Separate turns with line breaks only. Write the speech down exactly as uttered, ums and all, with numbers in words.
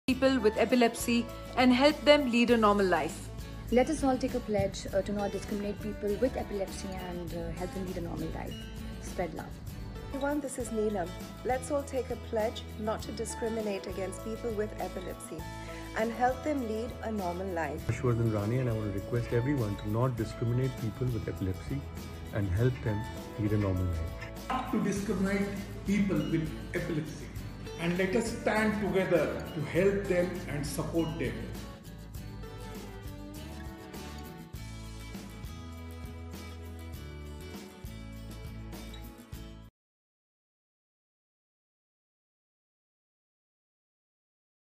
people with epilepsy and help them lead a normal life.
Let us all take a pledge uh, to not discriminate people with epilepsy and uh, help them lead a normal life. Spread love.
Everyone, this is Neelam. Let's all take a pledge not to discriminate against people with epilepsy and help them lead a normal life.
Ashwardhan Rani, and I want to request everyone to not discriminate people with epilepsy and help them lead a normal life.
Not to discriminate people with epilepsy, and let us stand together to help them and support them.